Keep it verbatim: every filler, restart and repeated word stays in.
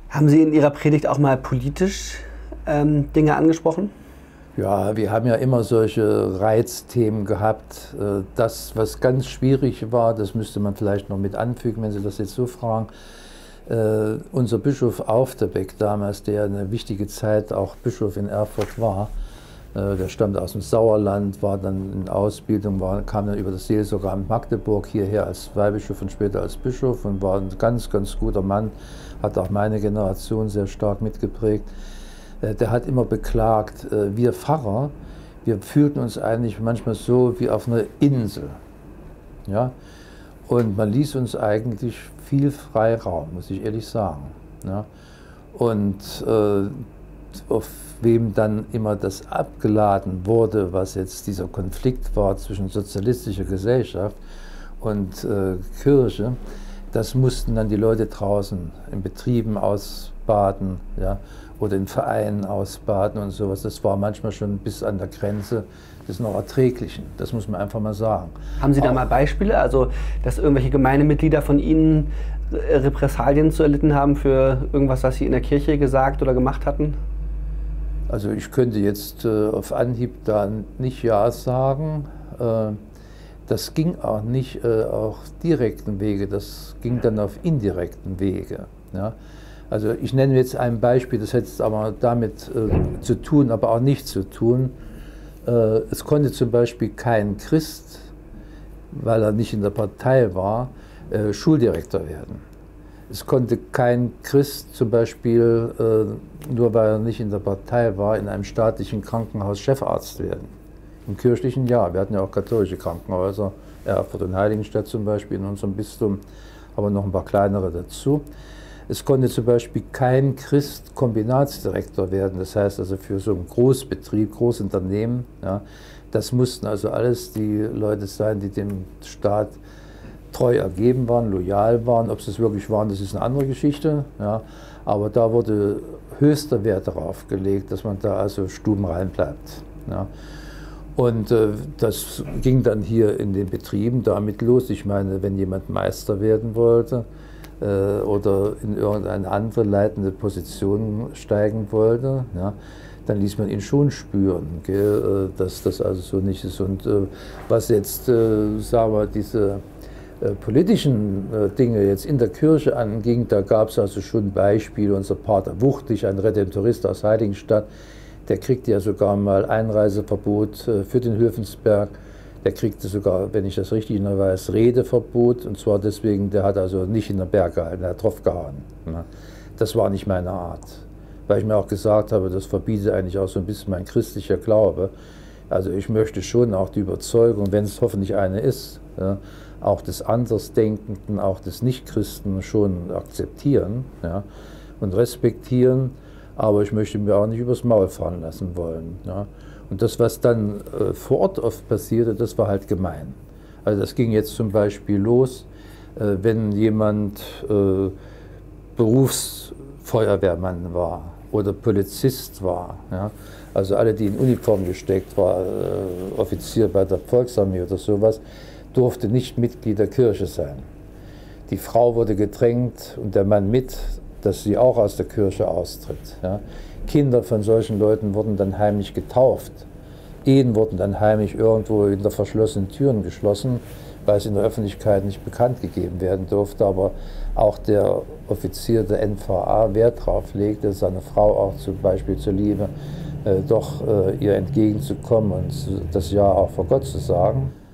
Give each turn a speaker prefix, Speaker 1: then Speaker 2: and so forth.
Speaker 1: Haben Sie in Ihrer Predigt auch mal politisch ähm, Dinge angesprochen?
Speaker 2: Ja, wir haben ja immer solche Reizthemen gehabt. Das, was ganz schwierig war, das müsste man vielleicht noch mit anfügen, wenn Sie das jetzt so fragen. Uh, unser Bischof Aufterbeck damals, der eine wichtige Zeit auch Bischof in Erfurt war, uh, der stammte aus dem Sauerland, war dann in Ausbildung, war, kam dann über das Seelsorgeamt Magdeburg hierher als Weihbischof und später als Bischof und war ein ganz, ganz guter Mann, hat auch meine Generation sehr stark mitgeprägt. Uh, der hat immer beklagt, uh, wir Pfarrer, wir fühlten uns eigentlich manchmal so wie auf einer Insel. Ja? Und man ließ uns eigentlich viel Freiraum, muss ich ehrlich sagen. Ja. Und äh, auf wem dann immer das abgeladen wurde, was jetzt dieser Konflikt war zwischen sozialistischer Gesellschaft und äh, Kirche, das mussten dann die Leute draußen in Betrieben ausbaden, ja, oder in Vereinen ausbaden und sowas. Das war manchmal schon bis an der Grenze des noch Erträglichen. Das muss man einfach mal sagen.
Speaker 1: Haben Sie da Auch, mal Beispiele, also dass irgendwelche Gemeindemitglieder von Ihnen Repressalien zu erlitten haben für irgendwas, was Sie in der Kirche gesagt oder gemacht hatten?
Speaker 2: Also ich könnte jetzt äh, auf Anhieb da nicht Ja sagen. Äh, das ging auch nicht äh, auf direkten Wege, das ging dann auf indirekten Wege. Ja? Also ich nenne jetzt ein Beispiel, das hat jetzt aber damit äh, zu tun, aber auch nicht zu tun. Äh, es konnte zum Beispiel kein Christ, weil er nicht in der Partei war, äh, Schuldirektor werden. Es konnte kein Christ zum Beispiel, äh, nur weil er nicht in der Partei war, in einem staatlichen Krankenhaus Chefarzt werden. Im kirchlichen ja, wir hatten ja auch katholische Krankenhäuser, Erfurt und Heiligenstadt zum Beispiel in unserem Bistum, aber noch ein paar kleinere dazu. Es konnte zum Beispiel kein Christ Kombinatsdirektor werden, das heißt also für so einen Großbetrieb, Großunternehmen. Ja, das mussten also alles die Leute sein, die dem Staat treu ergeben waren, loyal waren. Ob sie es wirklich waren, das ist eine andere Geschichte. Ja, aber da wurde höchster Wert darauf gelegt, dass man da also stubenrein bleibt. Ja. Und äh, das ging dann hier in den Betrieben damit los. Ich meine, wenn jemand Meister werden wollte, oder in irgendeine andere leitende Position steigen wollte, ja, dann ließ man ihn schon spüren, gell, dass das also so nicht ist. Und äh, was jetzt, äh, sagen wir, diese äh, politischen äh, Dinge jetzt in der Kirche anging, da gab es also schon Beispiele. Unser Pater Wuchtig, ein Redemptorist aus Heiligenstadt, der kriegte ja sogar mal Einreiseverbot äh, für den Höfensberg. Der kriegte sogar, wenn ich das richtig noch weiß, Redeverbot, und zwar deswegen, der hat also nicht in den Berg gehalten, der hat drauf gehauen. Das war nicht meine Art, weil ich mir auch gesagt habe, das verbietet eigentlich auch so ein bisschen mein christlicher Glaube. Also ich möchte schon auch die Überzeugung, wenn es hoffentlich eine ist, ja, auch des Andersdenkenden, auch des Nichtchristen schon akzeptieren, ja, und respektieren, aber ich möchte mir auch nicht übers Maul fahren lassen wollen. Ja. Und das, was dann äh, vor Ort oft passierte, das war halt gemein. Also das ging jetzt zum Beispiel los, äh, wenn jemand äh, Berufsfeuerwehrmann war oder Polizist war, ja? Also alle, die in Uniform gesteckt waren, äh, Offizier bei der Volksarmee oder sowas, durfte nicht Mitglied der Kirche sein. Die Frau wurde gedrängt und der Mann mit, dass sie auch aus der Kirche austritt. Ja? Kinder von solchen Leuten wurden dann heimlich getauft. Ehen wurden dann heimlich irgendwo hinter verschlossenen Türen geschlossen, weil es in der Öffentlichkeit nicht bekannt gegeben werden durfte. Aber auch der Offizier der N V A Wert darauf legte, seine Frau auch zum Beispiel zuliebe, äh, doch äh, ihr entgegenzukommen und das Ja auch vor Gott zu sagen.